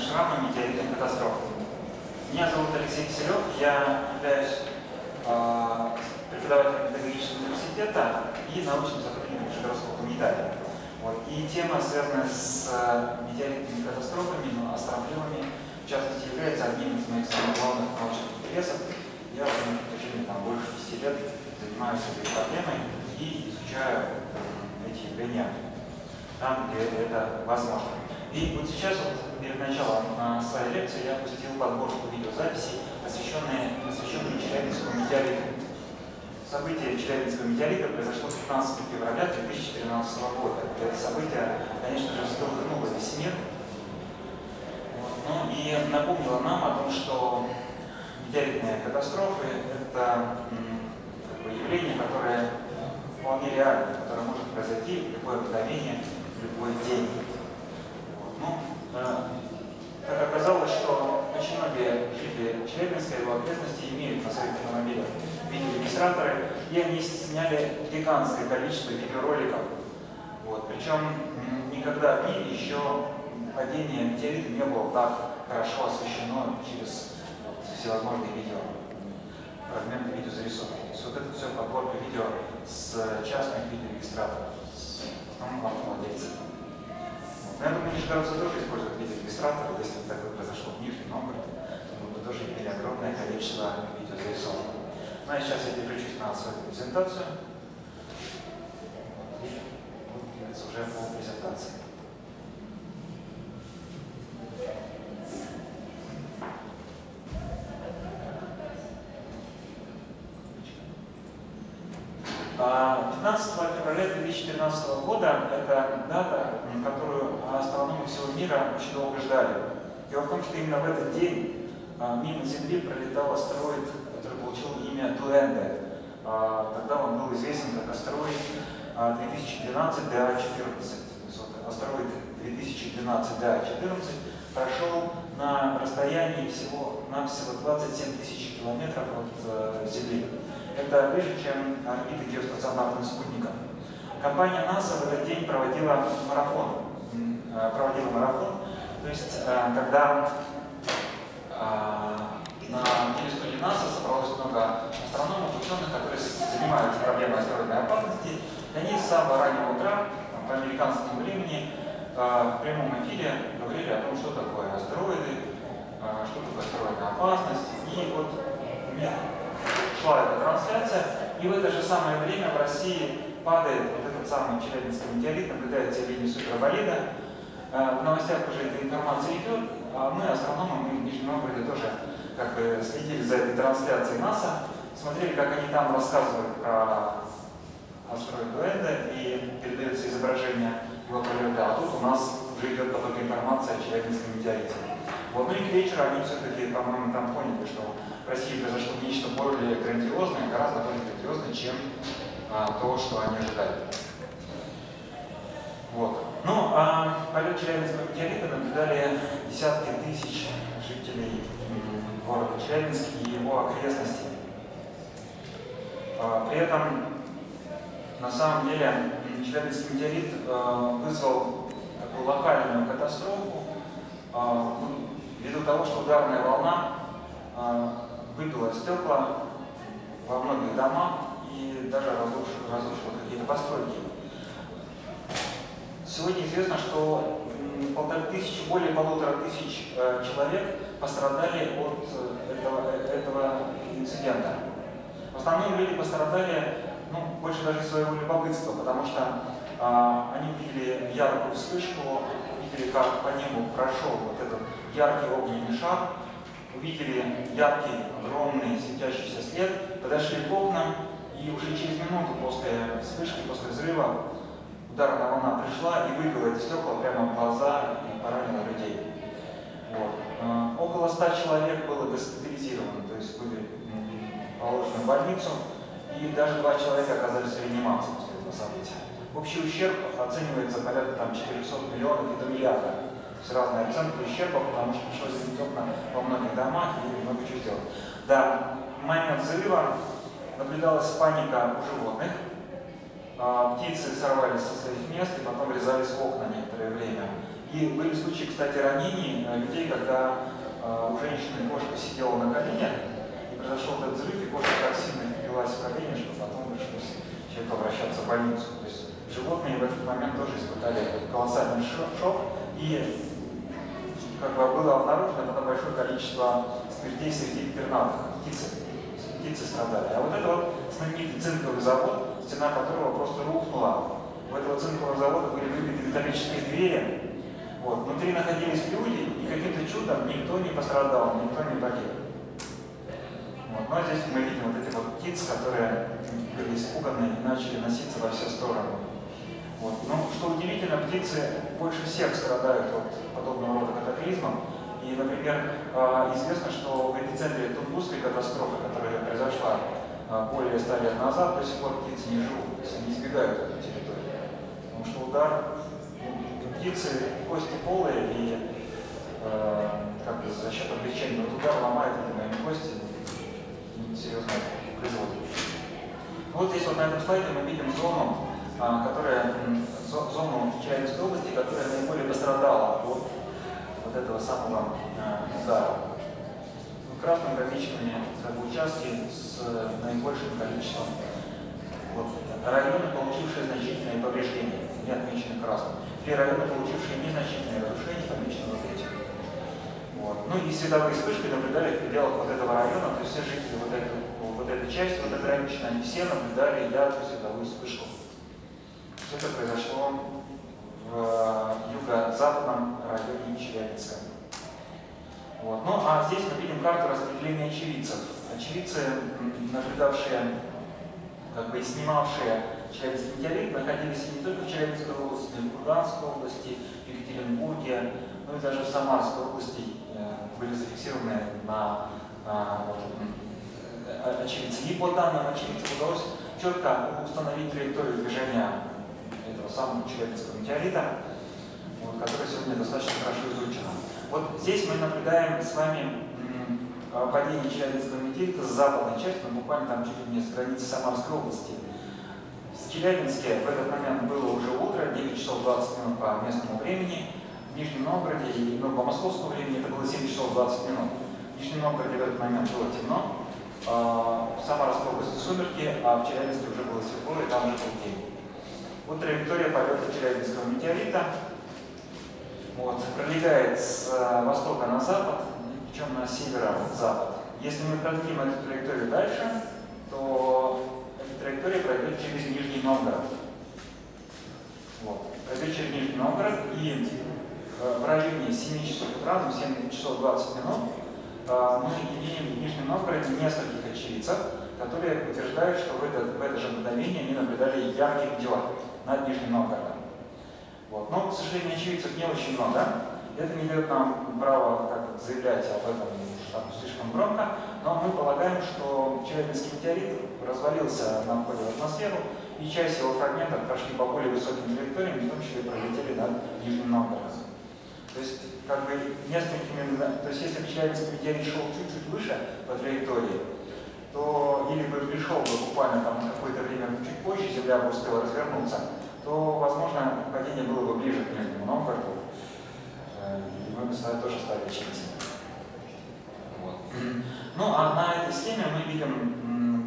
шрама метеоритных катастроф. Меня зовут Алексей Киселев, я являюсь преподавателем педагогического университета и научным сотрудником Нижегородского планетария. Вот. И тема, связанная с метеоритными катастрофами, астроблемами, в частности, является одним из моих самых главных научных интересов. Я уже на протяжении больше 10 лет занимаюсь этой проблемой и изучаю эти явления там, где это возможно. И вот сейчас, перед началом своей лекции, я опустил подборку видеозаписей, посвященные Челябинскому метеориту. Событие Челябинского метеорита произошло 15 февраля 2013 года. Это событие, конечно же, всколыхнуло весь мир. Ну и напомнило нам о том, что метеоритные катастрофы – это явление, которое вполне реально, которое может произойти в любое мгновение, в любой день. Так оказалось, что очень многие жители Челябинска и его окрестностей имеют на своих автомобилях видеорегистраторы, и они сняли гигантское количество видеороликов. Причем никогда в мире еще падение метеорита не было так хорошо освещено через всевозможные фрагменты видеозарисовки. То есть это все подборка видео с частных видеорегистраторов, с основным автовладельцев. Я думаю, нижегородцы тоже используют видеорегистраторы, если бы такое произошло в Нижнем Новгороде, то мы бы тоже имели огромное количество видеозарисовок. Ну а сейчас я переключусь на свою презентацию. И буду двигаться уже по презентации. А 15 февраля 2013 года это дата, которую астрономы всего мира очень долго ждали. Дело в том, что именно в этот день мимо Земли пролетал астероид, который получил имя Дуэнде. Тогда он был известен как астероид 2012 DA14. Астероид 2012 DA14 прошел на расстоянии всего-навсего 27 тысяч километров от Земли. Это ближе, чем орбиты геостационарных спутников. Компания НАСА в этот день проводила марафон. То есть, когда на телескопе НАСА собралось много астрономов, ученых, которые занимаются проблемой астероидной опасности, и они с самого раннего утра, по американскому времени, в прямом эфире говорили о том, что такое астероиды, что такое астероидная опасность. И вот у меня шла эта трансляция, и в это же самое время в России падает вот этот самый Челябинский метеорит, наблюдается явление суперболида. В новостях уже эта информация идет, а мы, астрономы, мы в Нижнем Новгороде тоже следили за этой трансляцией НАСА, смотрели, как они там рассказывают про астероид Дуэнде и передается изображение его полета, а тут у нас уже идет поток информации о Челябинском метеорите. Ну и к вечеру они все-таки, по-моему, там поняли, что в России произошло нечто более грандиозное, гораздо более грандиозное, чем то, что они ожидали. Полет Челябинского метеорита наблюдали десятки тысяч жителей города Челябинск и его окрестностей. При этом, на самом деле, Челябинский метеорит вызвал такую локальную катастрофу, ввиду того, что ударная волна выбила стекла во многих домах и даже разрушила какие-то постройки. Сегодня известно, что более 1500 человек пострадали от этого инцидента. В основном люди пострадали больше даже своего любопытства, потому что они увидели яркую вспышку, увидели, как по небу прошел вот этот яркий огненный шар, увидели яркий, огромный светящийся след, подошли к окнам, и уже через минуту после вспышки, после взрыва, ударная волна пришла и выбила эти стекла прямо в глаза и поранила людей. Около 100 человек было госпитализировано, то есть были положены в больницу, и даже 2 человека оказались в реанимации после этого события. Общий ущерб оценивается порядка 400 миллионов и до миллиарда. То есть разные оценки ущерба, потому что пришлось заменить окна во многих домах и много чего сделать. Да, в момент взрыва наблюдалась паника у животных. Птицы сорвались со своих мест и потом врезались в окна некоторое время. И были случаи, кстати, ранений людей, когда у женщины кошка сидела на коленях, и произошел этот взрыв, и кошка так сильно впилась в колени, что потом пришлось человеку обращаться в больницу. То есть животные в этот момент тоже испытали колоссальный шок, и как бы было обнаружено потом большое количество смертей среди пернатых, птицы страдали. А вот это вот знаменитый цинковый завод, стена которого просто рухнула. У этого цинкового завода были выбиты металлические двери, вот. Внутри находились люди, и каким-то чудом никто не пострадал, никто не погиб. Вот. Но здесь мы видим вот эти вот птиц, которые были испуганы и начали носиться во все стороны. Вот. Но, что удивительно, птицы больше всех страдают от подобного рода катаклизмов. И, например, известно, что в эпицентре Тунгусской катастрофы, которая произошла более 100 лет назад, до сих пор птицы не живут, то есть они избегают этой территории. Потому что удар, птицы кости полые, и как бы за счет облегчения удара ломает эти кости, серьезно производят. Вот здесь вот на этом слайде мы видим зону, зону Челябинской области, которая наиболее пострадала от вот этого самого удара. Красным помечены участки с наибольшим количеством. Вот, районы, получившие значительные повреждения, не отмечены красным. Три района, получившие незначительные разрушения, помечены вот этим. Вот. Ну и световые вспышки наблюдали в пределах вот этого района, то есть все жители вот этой части, вот этой раньше, они все наблюдали яркую световую вспышку. Все это произошло в юго-западном районе Челябинска. Вот. Ну а здесь мы видим карту распределения очевидцев. Очевидцы, наблюдавшие, как бы и снимавшие Челябинский метеорит, находились не только в Челябинской области, но и в Курганской области, в Екатеринбурге, ну и даже в Самарской области были зафиксированы очевидцы. И по данным очевидцев удалось четко установить траекторию движения этого самого Челябинского метеорита, вот, которая сегодня достаточно хорошо изучена. Вот здесь мы наблюдаем с вами падение Челябинского метеорита с западной части, но буквально там чуть ли не с границы Самарской области. В Челябинске в этот момент было уже утро, 9 часов 20 минут по местному времени. В Нижнем Новгороде, по московскому времени это было 7 часов 20 минут. В Нижнем Новгороде в этот момент было темно, в Самарской области сумерки, а в Челябинске уже было светло, и там уже был день. Вот траектория полета Челябинского метеорита. Вот, пролегает с востока на запад, причем на северо-запад. Если мы продлим эту траекторию дальше, то эта траектория пройдет через Нижний Новгород. Вот. Пройдет через Нижний Новгород, и в районе 7 часов утра, 7 часов 20 минут, мы имеем в Нижнем Новгороде нескольких очевидцев, которые утверждают, что в это же мгновение они наблюдали яркий метеор над Нижним Новгородом. Вот. Но, к сожалению, очевидцев не очень много. Это не дает нам права заявлять об этом слишком громко, но мы полагаем, что Челябинский метеорит развалился на входе в атмосферу, и часть его фрагментов прошли по более высоким траекториям, в том числе пролетели над Нижним Новгородом. То есть, если бы Челябинский метеорит шел чуть-чуть выше по траектории, то или бы пришел бы буквально там на какое-то время чуть позже, Земля бы успела развернуться, то, возможно, падение было бы ближе к Нижнему Новгороду, и мы бы с вами тоже стали очевидцами. Вот. Ну, а на этой схеме мы видим,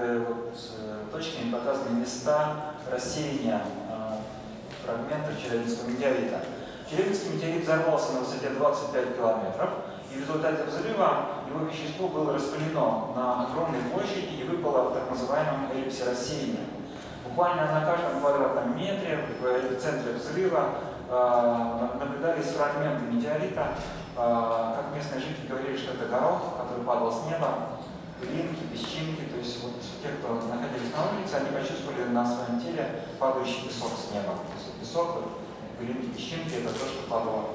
точками показаны места рассеяния фрагментов Челябинского метеорита. Челябинский метеорит взорвался на высоте 25 километров, и в результате взрыва его вещество было распылено на огромной площади и выпало в так называемом эллипсе рассеяния. Буквально на каждом квадратном метре в центре взрыва наблюдались фрагменты метеорита. Как местные жители говорили, что это горох, который падал с неба, пылинки, песчинки. То есть вот те, кто находились на улице, они почувствовали на своем теле падающий песок с неба. То есть песок, пылинки, песчинки — это то, что падало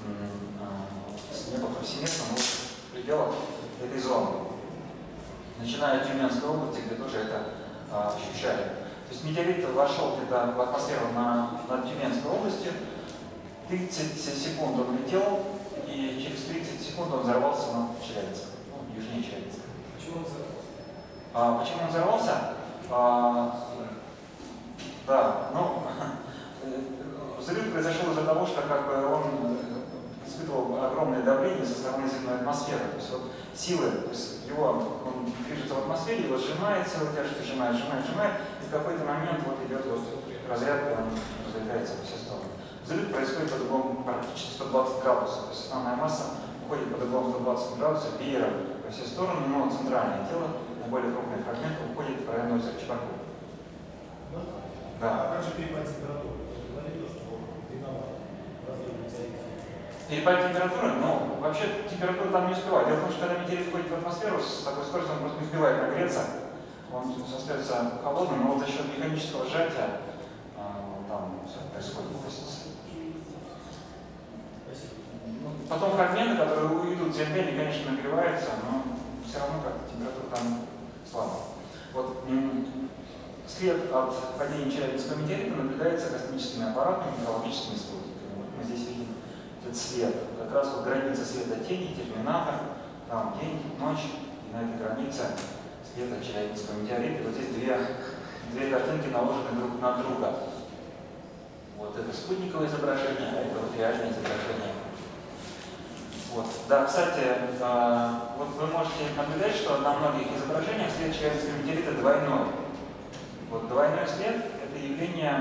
с неба повсеместно, но в пределах этой зоны. Начиная от Тюменской области, где тоже это ощущали. То есть метеорит вошел где-то в атмосферу над Тюменской областью, 30 секунд он летел, и через 30 секунд он взорвался над Челябинском, южнее Челябинска. Почему он взорвался? Почему он взорвался? Взрыв произошел из-за того, что как бы он испытывал огромное давление со стороны земной атмосферы. То есть вот силы, то есть он движется в атмосфере, его сжимает, сила тяжести сжимает, и в какой-то момент вот идет вот разряд, он разлетается во все стороны. Взрыв происходит под углом практически 120 градусов, то есть основная масса уходит под углом 120 градусов веером во все стороны, но центральное тело, наиболее крупный фрагмент, уходит в район озера Чебаркуля. Да. А как же перепад температуры? Вы говорили, что виноват разрыв метеорита? Перепад температуры? Ну, вообще температура там не успевает. Дело в том, что когда метеорит входит в атмосферу, с такой скоростью он просто не успевает нагреться. Он остается холодным, но вот за счет механического сжатия там все происходит. Потом фрагменты, которые уйдут в земле, они, конечно, нагреваются, но все равно как-то температура там слабая. Вот след от падения Челябинского метеорита наблюдается космическими аппаратами, метеорологическими спутниками. Вот мы здесь видим этот след. Как раз вот граница света тени, терминатор, там день, ночь, и на этой границе след от Челябинского метеорита. Вот здесь две картинки наложены друг на друга. Вот это спутниковое изображение, а это вот реальное изображение. Вот. Да, кстати, вот вы можете наблюдать, что на многих изображениях след Челябинского метеорита двойной. Вот двойной след – это явление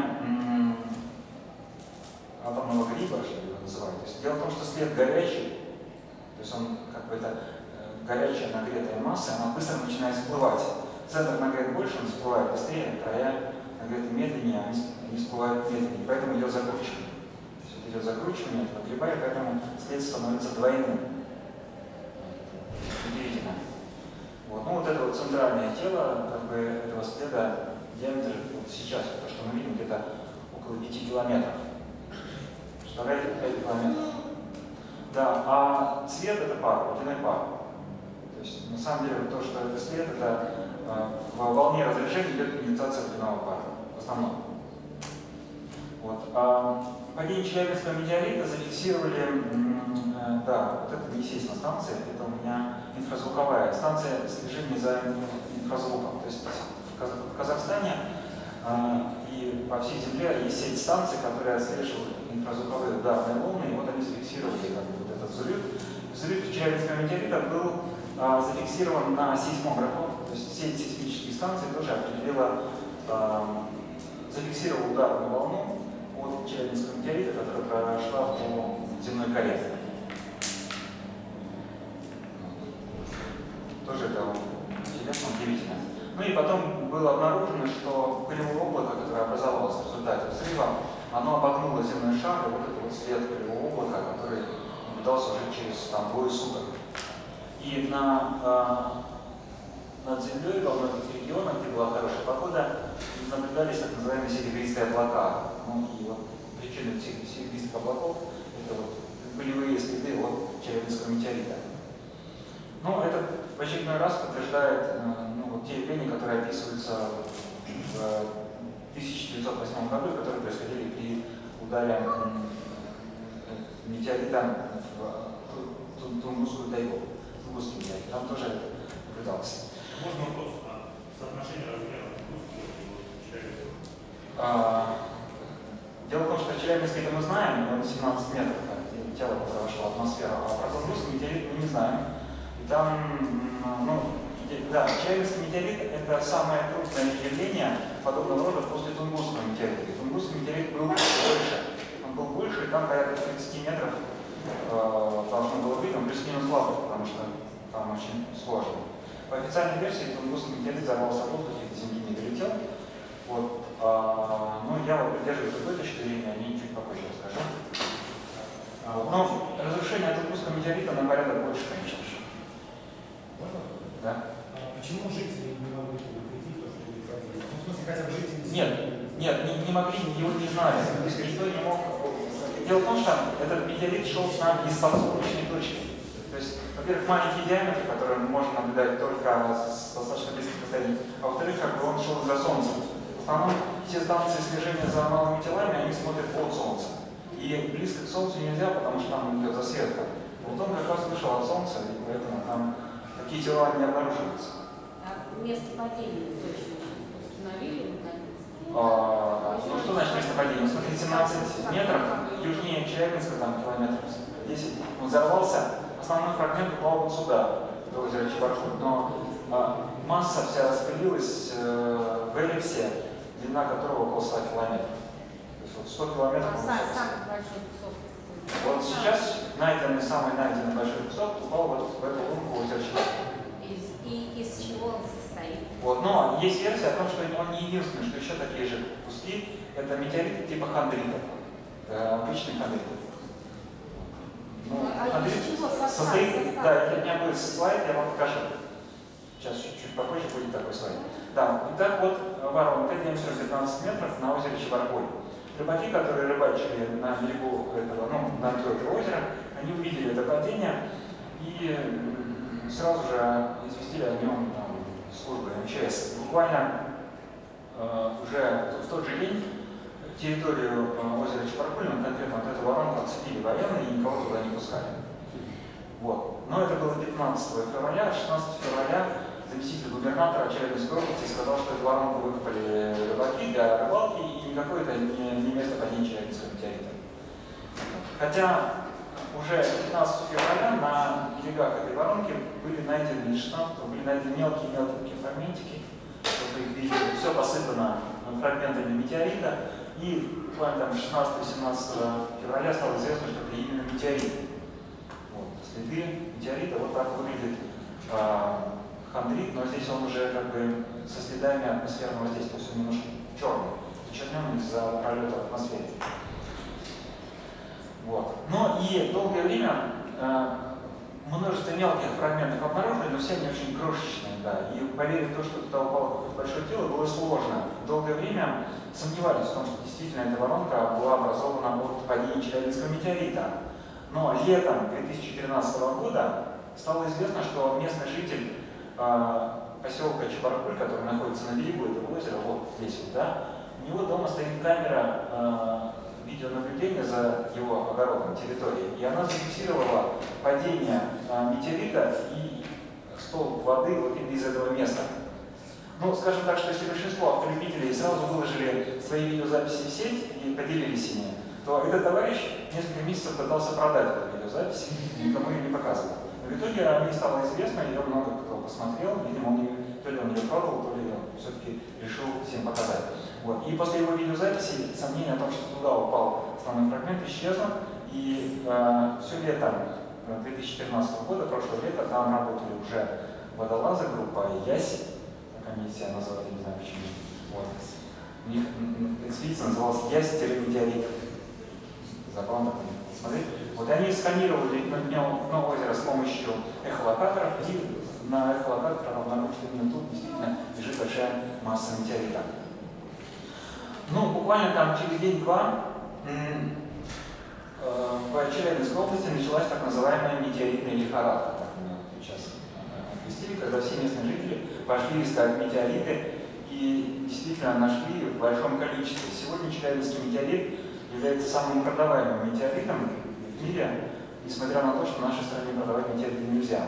атомного гриба, что его называют. То есть дело в том, что след горячий, то есть он как бы это горячая нагретая масса, она быстро начинает всплывать. Центр нагрет больше, он всплывает быстрее, края нагреты медленнее, они всплывают медленнее, поэтому идет закручивание. То есть идет закручивание этого гриба, и поэтому след становится двойным. Удивительно. Вот. Ну вот это вот центральное тело как бы этого следа, диаметр вот сейчас, то, что мы видим, где-то около 5 километров. Представляете, 5 километров. Да, а цвет это пар, водяной пар. То есть на самом деле то, что это след, это в волне разрешения идет инициация водяного пара. В основном. Вот. Падение Челябинского метеорита зафиксировали, да, вот это не сейсмостанция, это у меня инфразвуковая станция слежения за инфразвуком. То есть в Казахстане и по всей Земле есть сеть станций, которые отслеживают инфразвуковые ударные волны, и вот они зафиксировали как бы, вот этот взрыв. Взрыв Челябинского метеорита был зафиксирован на сейсмографах, то есть сеть сейсмических станций тоже определила, зафиксировала ударную волну от Челябинского метеорита, которая прошла по земной коре. Тоже это интересно, удивительно. Ну и потом было обнаружено, что пылевое облако, которое образовалось в результате взрыва, оно обогнуло земной шар, и вот это вот след пылевого облака, который наблюдался уже через двое суток. И над землей во многих регионах, где была хорошая погода, наблюдались так называемые серебристые облака. Ну и вот причина серебристых облаков – это вот пылевые следы от Челябинского метеорита. Ну, это в очередной раз подтверждает те явления, которые описываются в 1908 году, которые происходили при ударе метеорита в Тунгусскую тайгу. Тунгусский метеорит. Там тоже это наблюдалось. Можно вопрос о соотношении размеров Тунгусского и Челябинского? Дело в том, что Челябинский это мы знаем, он 17 метров, тело, которое вошло в атмосферу, а про Тунгусский метеорит мы не знаем. И там, да, Челябинский метеорит это самое крупное явление подобного рода после Тунгусского метеорита. Тунгусский метеорит был больше. Он был больше, и там порядка 30 метров должно было быть, он плюс-минус слабый, потому что там очень сложно. По официальной версии Тунгусский метеорит взорвался в воздухе, до Земли не долетел. Вот, но я вот придерживаюсь другой точки зрения, о ней чуть попозже расскажу. Но разрушение от Тунгусского метеорита на порядок больше, конечно же. Можно? Да. Почему жители не могли прийти, то, что вы хотели? Ну, в смысле, хотя бы жители... Нет, не могли, его не знали. То есть никто не мог. Дело в том, что этот метеорит шел к нам из подсолнечной точки. То есть, во-первых, маленький диаметр, который можно наблюдать только с достаточно близких расстояний, а во-вторых, как бы он шел из-за Солнца. В основном все станции слежения за малыми телами, они смотрят от Солнца. И близко к Солнцу нельзя, потому что там идет засветка. Вот он как раз вышел от Солнца, и поэтому там такие тела не обнаруживаются. А место падения точно установили наконец-то? Ну что значит место падения? Ну, смотрите, 17 метров, южнее Челябинска, там километров 10, он взорвался, основной фрагмент упал вот сюда, до озера Чебаркуль, но масса вся распылилась в эллипсе, длина которого около 100 километров. То есть вот 100 километров. Самый большой кусок. Вот сейчас самый найденный большой кусок упал вот в эту лунку озера Чебаркуль. Из чего он состоит? Вот, но есть версия о том, что он не единственный, что еще такие же куски, это метеориты типа хондритов, обычные хондриты. Ну, хондрит состоит, да, у меня будет слайд, я вам покажу. Сейчас чуть попозже будет такой слайд. Да, итак, вот воронка диаметром 15 метров на озере Чебаркуль. Рыбаки, которые рыбачили на берегу этого, на этого озера, они увидели это падение и сразу же известили о нем службы МЧС. Буквально уже в тот же день территорию озера Чебаркуль, конкретно вот эту воронку, отцепили военные и никого туда не пускали. Вот. Но это было 15 февраля, 16 февраля заместитель губернатора Челябинской области сказал, что эту воронку выкопали рыбаки для рыбалки, и никакое это не место падения Челябинского метеорита. Хотя уже 15 февраля на берегах этой воронки были найдены мелкие фрагментики. Вот вы их видите, все посыпано фрагментами метеорита. И буквально 16-17 февраля стало известно, что это именно метеорит. Вот, следы метеорита, вот так выглядит хондрит, но здесь он уже как бы со следами атмосферного воздействия, то есть он немножко черный, зачерненный из-за пролета в атмосфере. Вот. Но и долгое время множество мелких фрагментов обнаружили, но все они очень крошечные, да. И поверить в то, что туда упало какое-то большое тело, было сложно. Долгое время сомневались в том, что действительно эта воронка была образована от падения Челябинского метеорита. Но летом 2013 года стало известно, что местный житель поселка Чебаркуль, который находится на берегу этого озера, вот здесь вот, да, у него дома стоит камера видеонаблюдения за его огородной территорией, и она зафиксировала падение метеорита и столб воды вот именно из этого места. Ну, скажем так, что если большинство автолюбителей сразу выложили свои видеозаписи в сеть и поделились ими, то этот товарищ несколько месяцев пытался продать эту видеозапись, никому ее не показывал. Но в итоге о ней стало известно, ее много кто посмотрел, видимо, то ли он ее продал, то ли он все-таки решил всем показать. Вот. И после его видеозаписи сомнение о том, что туда упал основной фрагмент, исчезло, и все лето 2014 года, прошлое лето, там работали уже водолазы, группа ЯСИ, как они себя называли, не знаю почему. Вот. У них экспедиция называлась ЯСИ-метеорит. Забавно смотреть. Вот они сканировали дно озера с помощью эхолокаторов, и на эхолокаторах обнаружили, что именно тут действительно лежит большая масса метеорита. Ну, буквально там через день-два в Челябинской области началась так называемая метеоритная лихорадка, так мы сейчас окрестили, когда все местные жители пошли искать метеориты и действительно нашли в большом количестве. Сегодня Челябинский метеорит является самым продаваемым метеоритом в мире, несмотря на то, что в нашей стране продавать метеориты нельзя.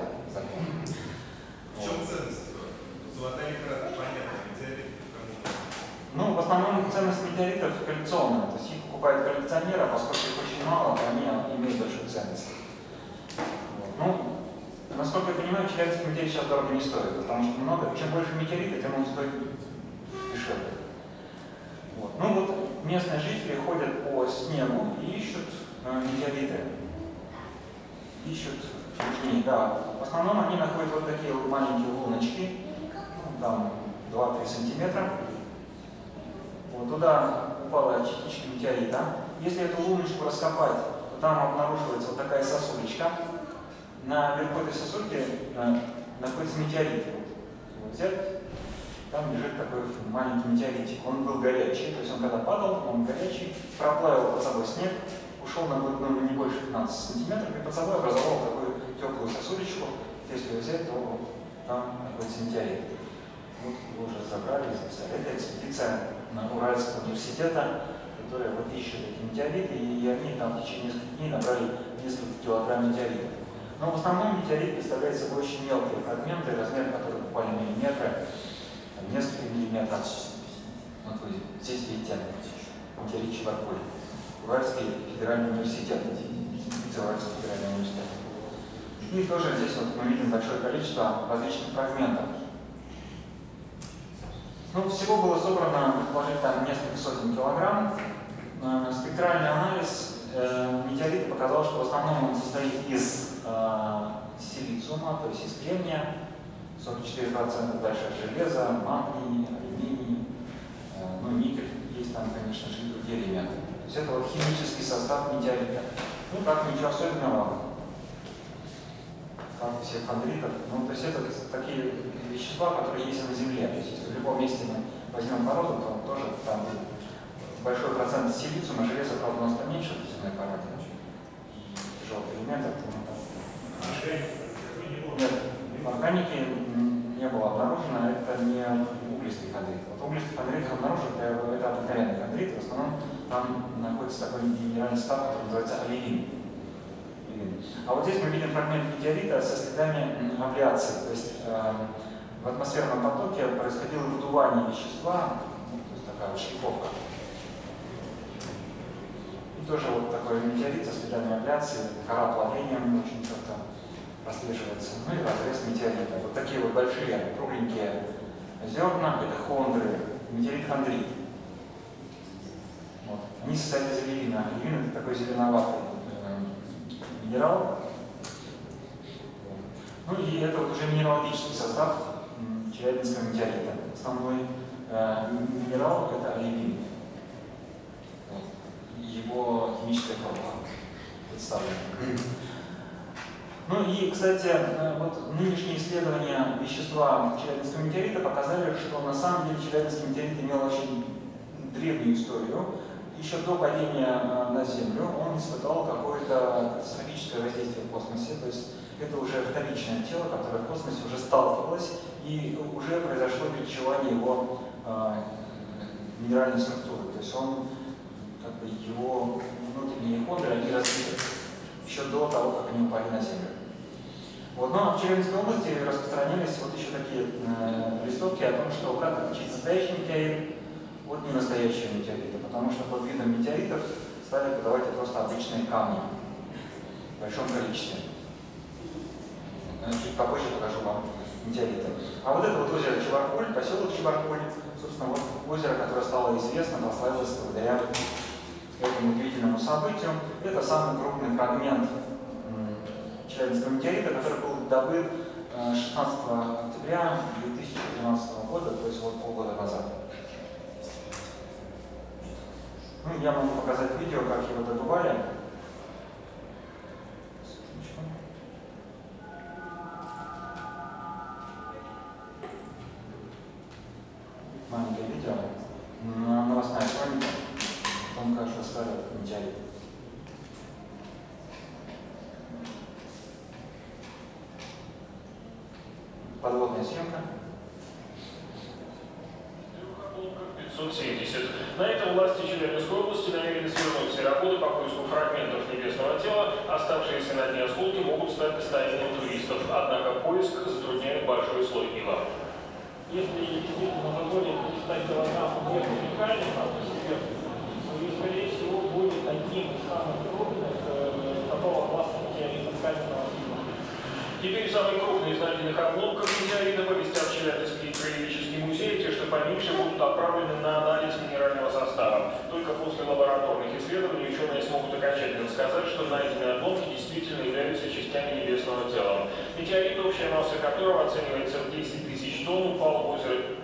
В чем ценность? Золотая лихорадка, понятно, метеорит. Ну, в основном ценность метеоритов коллекционная, то есть их покупают коллекционеры, а поскольку их очень мало, то они имеют большую ценность. Вот. Ну, насколько я понимаю, Челябинский метеорит сейчас дорого не стоит, потому что много, чем больше метеорита, тем он стоит дешевле. Вот. Ну вот местные жители ходят по снегу и ищут метеориты. Ищут южнее, да. В основном они находят вот такие вот маленькие луночки, там 2-3 сантиметра. Вот туда упала частичка метеорита. Если эту луночку раскопать, то там обнаруживается вот такая сосулечка. Наверху этой сосульки находится метеорит. Вот взять, там лежит такой маленький метеоритик. Он был горячий, то есть он когда падал, он горячий, проплавил под собой снег, ушел на глубину не больше 15 сантиметров и под собой образовал такую теплую сосулечку. Если ее взять, то там находится метеорит. Вот его уже забрали, записали. Это экспедиция Уральского университета, которая вот ищет эти метеориты, и они там в течение нескольких дней набрали несколько килограмм метеоритов. Но в основном метеорит представляет собой очень мелкие фрагменты, размер которых буквально миллиметры, несколько миллиметров. Вот вы здесь видите метеорит Чебаркуль. Уральский федеральный университет, Уральский федеральный университет. И тоже здесь вот мы видим большое количество различных фрагментов. Ну, всего было собрано, предположительно, несколько сотен килограмм. Спектральный анализ метеорита показал, что в основном он состоит из силициума, то есть из кремния, 44% дальше железа, магний, алюминий, ну, никель, есть там, конечно же, и другие элементы. То есть это вот химический состав метеорита. Ну, как ничего особенного, как у всех хондритов. Ну, то есть это такие вещества, которые есть на Земле. То есть если в любом месте мы возьмем породу, то тоже там большой процент силициума, железа, правда, у нас поменьше в земной породе. Тяжелых элементов. Нет, в органике не было обнаружено, это не углистый хондрит. Вот углистый хондрит обнаружен, это обыкновенный хондрит, в основном там находится такой минеральный состав, который называется оливин. А вот здесь мы видим фрагмент метеорита со следами абляции, то есть в атмосферном потоке происходило выдувание вещества, ну, то есть такая вот шлифовка. И тоже вот такой метеорит со следами абляции, кора плавлением очень как-то прослеживается. Ну и разрез метеорита. Вот такие вот большие кругленькие зерна, это хондры, метеорит-хондрит. Вот. Они состоят из оливина. Оливин — это такой зеленоватый минерал. Ну и это вот уже минералогический состав челябинского метеорита. Основной минерал — это оливин. Его химическая формула представлена. Ну и, кстати, вот нынешние исследования вещества челябинского метеорита показали, что на самом деле челябинский метеорит имел очень древнюю историю. Еще до падения на Землю он испытал какое-то катастрофическое воздействие в космосе, то есть это уже вторичное тело, которое в космосе уже сталкивалось, и уже произошло перекочевание его минеральной структуры. То есть он, как бы, его внутренние хондры, они разбиты еще до того, как они упали на Землю. Вот. Ну а в Челябинской области распространились вот еще такие листовки о том, что как отличить настоящий метеорит от ненастоящего метеорита, потому что под видом метеоритов стали подавать просто обычные камни в большом количестве. Чуть попозже покажу вам метеориты. А вот это вот озеро Чебаркуль, поселок Чебаркуль, собственно, вот озеро, которое стало известно, прославилось благодаря этому удивительному событию. Это самый крупный фрагмент Челябинского метеорита, который был добыт 16 октября 2013 года, то есть вот полгода назад. Ну, я могу показать видео, как его добывали. Маленькое видео. Новостная хроника о том, как доставят метеорит. Подводная съемка. 570. На этом власти Челябинской области намерены свернуть все работы по поиску фрагментов небесного тела. Оставшиеся на дне осколки могут стать достоянием туристов. Однако поиск затрудняет большой слой ила. Если действительно заходит 300 килограмм вверх уникальный сам по себе, то, скорее всего, будет одним из самых крупных такого класса метеоритов каменного типа. Теперь самые крупные из найденных обломков метеорита поместят в Челябинский краеведческий музей, те, что поменьше, будут отправлены на анализ минерального состава. Только после лабораторных исследований ученые смогут окончательно сказать, что найденные обломки действительно являются частями небесного тела. Метеорит, общая масса которого оценивается в 10 тысяч тонн, упал в озеро.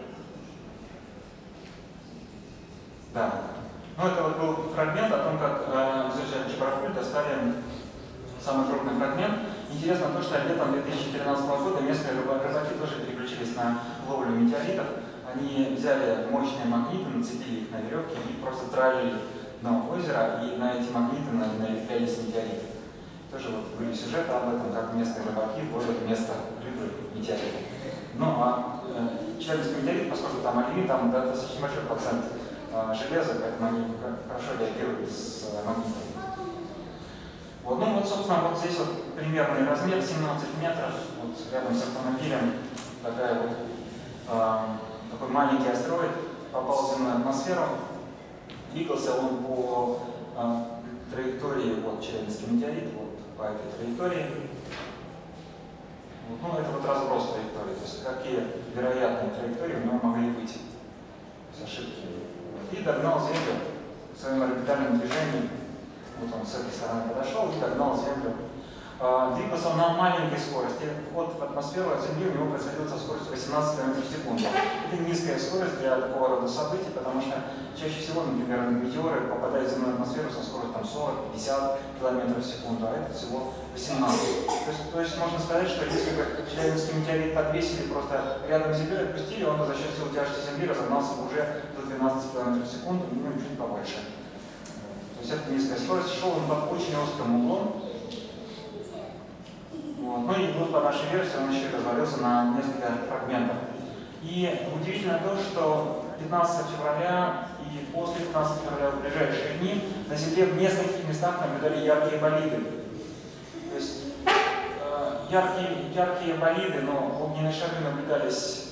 Да. Ну, это вот был фрагмент о том, как из озера Чебаркуль достали самый крупный фрагмент. Интересно то, что летом 2013 года местные рыбаки тоже переключились на ловлю метеоритов. Они взяли мощные магниты, нацепили их на веревки и просто тралили дно озера, и на эти магниты налеплялись метеориты. Тоже вот были сюжеты об этом, как местные рыбаки ловят вместо рыбы метеориты. Ну а Челябинский метеорит, поскольку там оливин, там достаточно большой процент железа, поэтому они хорошо реагируют с магнитами. Вот, ну вот, собственно, вот здесь вот примерный размер 17 метров, вот рядом с автомобилем такой маленький астероид. попал в земную атмосферу. Двигался он по траектории, вот Челябинский метеорит, вот по этой траектории. Вот, ну, это вот разброс траектории, то есть какие вероятные траектории у него могли быть с ошибки. И догнал Землю в своем орбитальном движении. Вот он с этой стороны подошел и догнал Землю. Двигался он на маленькой скорости. Вход в атмосферу от Земли у него происходил со скоростью 18 км в секунду. Это низкая скорость для такого рода событий, потому что чаще всего, например, метеоры попадают в земную атмосферу со скоростью 40-50 км в секунду, а это всего 18. То есть можно сказать, что если бы Челябинский метеорит подвесили просто рядом с Землей, отпустили, он бы за счет сил тяжести Земли разогнался бы уже до 12 км в секунду, ну чуть побольше. То есть это низкая скорость. Шел он под очень острым углом. Вот. Ну и вот по нашей версии он еще и развалился на несколько фрагментов. И удивительно то, что 15 февраля и после 15 февраля в ближайшие дни на Земле в нескольких местах наблюдали яркие болиды. То есть яркие болиды, но огненные шары наблюдались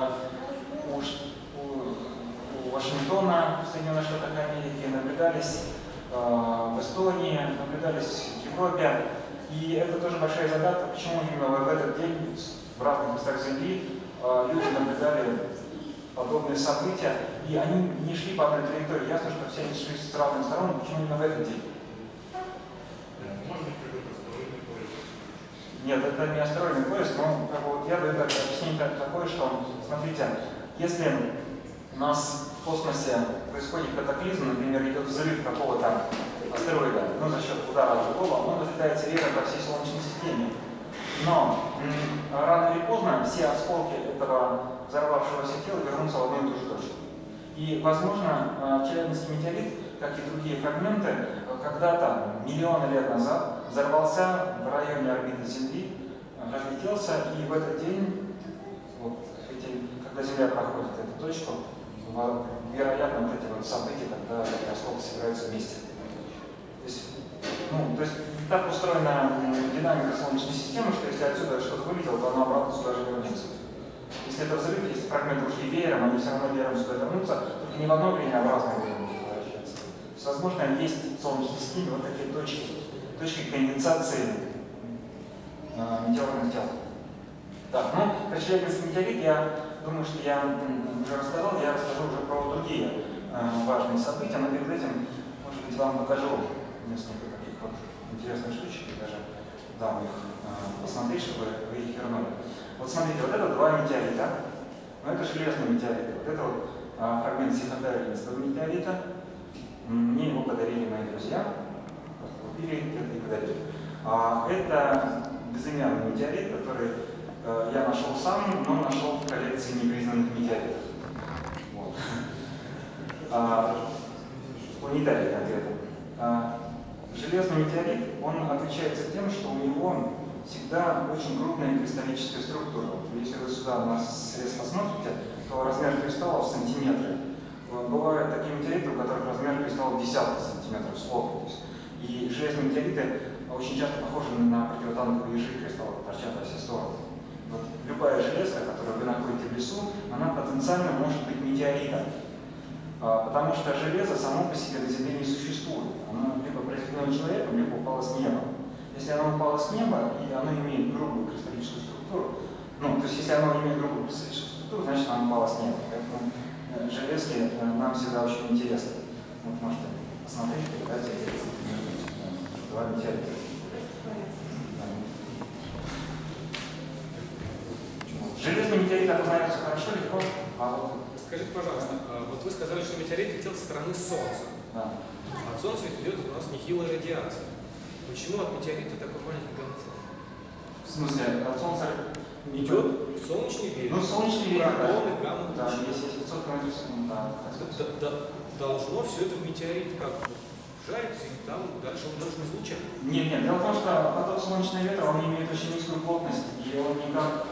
у Вашингтона, в Соединенных Штатах Америки, наблюдались в Эстонии, наблюдались в Европе. И это тоже большая загадка, почему именно в этот день в разных местах Земли люди наблюдали подобные события, и они не шли по одной траектории. Ясно, что все они шли с разных сторон, но почему именно в этот день? Может быть, какой-то астероидный поезд? Нет, это не астероидный поезд, но вот я даю объяснение такое, что, смотрите, если у нас в космосе происходит катаклизм, например, идет взрыв какого-то астероида, ну, за счет удара другого, он разлетается ветром по всей Солнечной системе. Но рано или поздно все осколки этого взорвавшегося тела вернутся в одну и ту же точку. И, возможно, Челябинский метеорит, как и другие фрагменты, когда-то, миллионы лет назад, взорвался в районе орбиты Земли, разлетелся, и в этот день, вот, когда Земля проходит эту точку, вероятно, вот эти вот события, когда эти осколки собираются вместе. То есть так устроена динамика Солнечной системы, что если отсюда что-то вылетело, то оно обратно сюда же вернется. Если это взрыв, если фрагменты ушли веером, они все равно веером сюда вернутся, только не в одно время, а в разное время будут возвращаться. То есть, возможно, есть в Солнечной системе вот такие точки конденсации метеорных тел. Так, про Челябинский метеорит я думаю, что я уже рассказал, я расскажу уже про другие важные события, но перед этим, может быть, вам покажу несколько таких вот интересных штучек, и даже дам их посмотреть, чтобы вы их вернули. Вот смотрите, вот это два метеорита, но это железные метеориты. Вот это вот фрагмент Сихотэ-Ринского метеорита. Мне его подарили мои друзья, купили это и подарили. Это безымянный метеорит, который я нашел сам, но нашел в коллекции непризнанных метеоритов. Вот. Планетарий конкретно. Железный метеорит, он отличается тем, что у него всегда очень крупная кристаллическая структура. Если вы сюда на срез посмотрите, то размер кристаллов в сантиметры. Бывают такие метеориты, у которых размер кристаллов десятки сантиметров сколько. И железные метеориты очень часто похожи на противотанковые ежи кристаллов, торчат во все стороны. Вот любая железка, которую вы находите в лесу, она потенциально может быть метеоритом. Потому что железо само по себе на Земле не существует. Оно либо произведено человеком, либо упало с неба. Если оно упало с неба, и оно имеет грубую кристаллическую структуру, то есть если оно имеет грубую кристаллическую структуру, значит оно упало с неба. Поэтому железки нам всегда очень интересны. Вот можете посмотреть, передать два метеорита. Железный метеорит опознается хорошо, легко. Скажите, пожалуйста, вот вы сказали, что метеорит летел со стороны Солнца. Да. От Солнца ведь идет у нас нехилая радиация. Почему от метеорита такой маленький гамма? В смысле, от Солнца идет солнечный ветер. Солнечный ветер, протоны, гамма. Да, есть 500 км в секунду, да. Должно все это в метеорит как бы жарится, и там дальше он должен излучать. Нет, дело в том, что поток солнечного ветра, он имеет очень низкую плотность, и он никак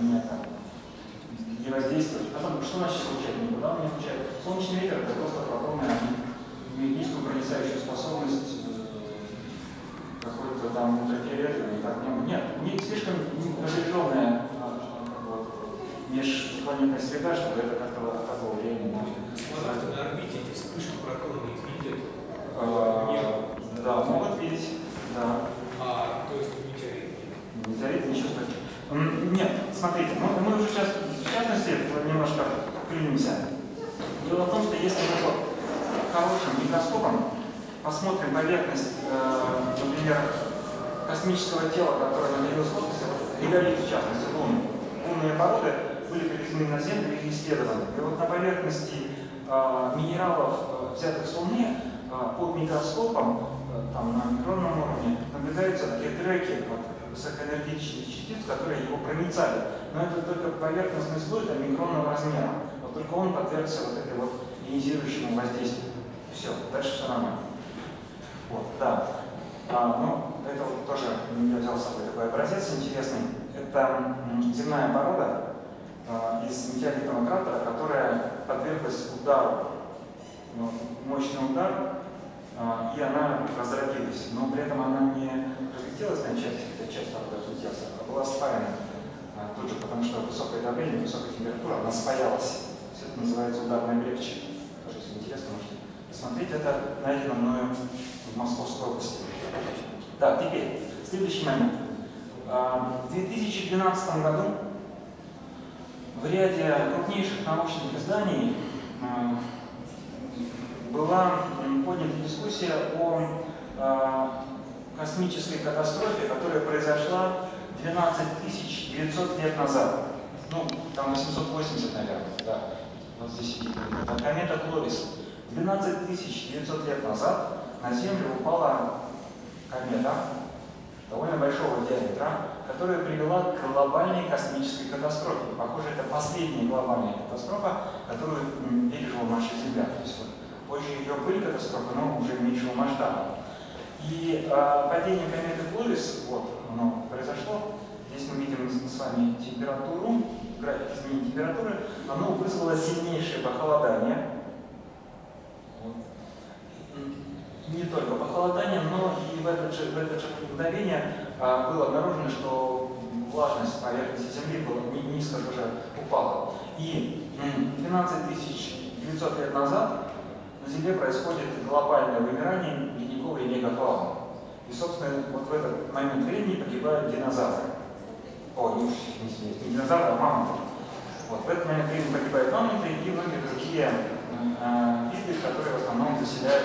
не воздействует. Потом, что значит излучать? Никуда он не излучает. Солнечный ветер — это просто протоны, они имеют низкую проницающую способность, какой-то там ультрафиолет или так. Нет, не слишком разряженная межпланетная среда, чтобы это как-то оказывало влияние на... Космонавты на орбите эти вспышки протонов их видят. Да, могут видеть, да. То есть метеорит? Метеорит, ничего такого. Нет, смотрите, мы уже сейчас, в частности, немножко клинимся. Дело в том, что если мы вот хорошим микроскопом посмотрим поверхность, например, космического тела, которое находилось в космосе, реголит, в частности, лунные породы были привезены на Землю и исследованы. И вот на поверхности минералов, взятых с Луны, под микроскопом, там на микронном уровне, наблюдаются такие треки высокоэнергетических частиц, которые его проницали. Но это только поверхностный слой, это микронного размера. Вот только он подвергся вот этой вот ионизирующему воздействию. Все, дальше все нормально. Вот, да. Это вот тоже я взял с собой такой образец интересный. Это земная порода из метеоритного кратера, которая подверглась удару. Мощный удар, и она разродилась. Но при этом она не разлетелась на части, эта часть разлетелась, а была спаяна тут же, потому что высокое давление, высокая температура, она спаялась. Все это называется ударное облегчение. Тоже, если интересно, можете посмотреть. Это найдено мною в Московской области. Так, теперь, следующий момент. В 2012 году в ряде крупнейших научных изданий была поднята дискуссия о космической катастрофе, которая произошла 12 900 лет назад. Ну, там 880, наверное, да. Вот здесь видно. Комета Кловис. 12 900 лет назад на Землю упала комета довольно большого диаметра, которая привела к глобальной космической катастрофе. Похоже, это последняя глобальная катастрофа, которую пережила наша Земля. То есть, позже ее были катастрофы, но уже меньшего масштаба. И падение кометы Кловис, вот оно произошло. Здесь мы видим с вами температуру, график изменения температуры. Оно вызвало сильнейшее похолодание. Вот. Не только похолодание, но и в это же мгновение было обнаружено, что влажность поверхности Земли была низко уже упала. И 12 900 лет назад на Земле происходит глобальное вымирание ледниковой мегафауны. И, собственно, вот в этот момент времени погибают динозавры. Не динозавры, а мамонты. Вот, в этот момент времени погибают мамонты и многие другие виды, которые в основном заселяют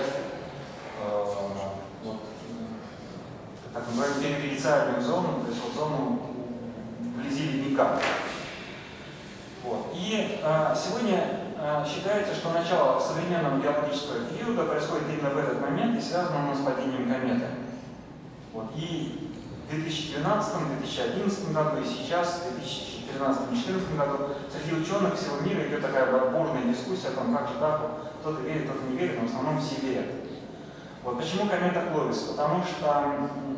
так называемую периферициальную зону, то есть вот зону вблизи ледника. Вот. И сегодня считается, что начало современного геологического периода происходит именно в этот момент и связано оно с падением кометы. Вот. И в 2012, 2011 году и сейчас, в 2013-2014 году, среди ученых всего мира идет такая бурная дискуссия о том, как же так, кто-то верит, кто-то не верит, но в основном все верят. Вот почему комета Кловис? Потому что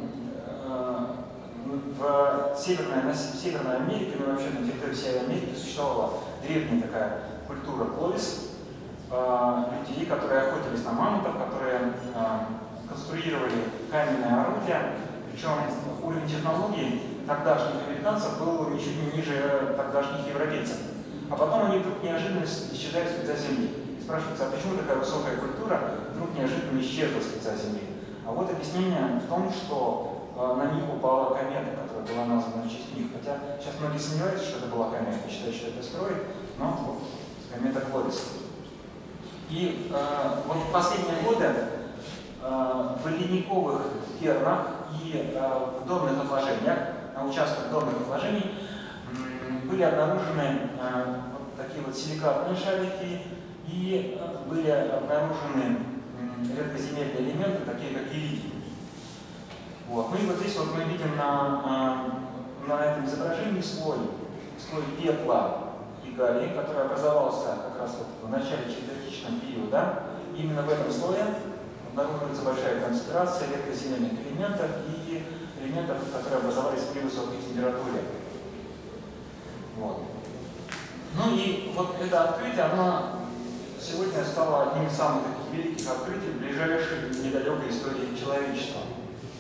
в Северной Америке, ну вообще на территории Северной Америки существовала древняя такая культура Кловис, людей, которые охотились на мамонтов, которые конструировали каменные орудия, причем уровень технологий тогдашних американцев был ничуть не ниже тогдашних европейцев. А потом они вдруг неожиданно исчезают с лица Земли. И спрашивается, а почему такая высокая культура вдруг неожиданно исчезла с лица Земли? А вот объяснение в том, что на них упала комета, которая была названа в честь них. Хотя сейчас многие сомневаются, что это была комета, считают, что это астероид, но вот комета Кловис. И вот в последние годы в ледниковых пернах и в донных отложениях, на участках донных отложений были обнаружены вот такие вот силикатные шарики и были обнаружены редкоземельные элементы, такие как иридий. Вот. Ну и вот здесь вот мы видим на этом изображении слой пепла и галлия, который образовался как раз вот в начале четвертичного периода. Именно в этом слое обнаруживается большая концентрация редкоземельных элементов и элементов, которые образовались при высокой температуре. Вот. Ну и вот это открытие, оно сегодня стало одним из самых таких великих открытий в ближайшей недалекой истории человечества.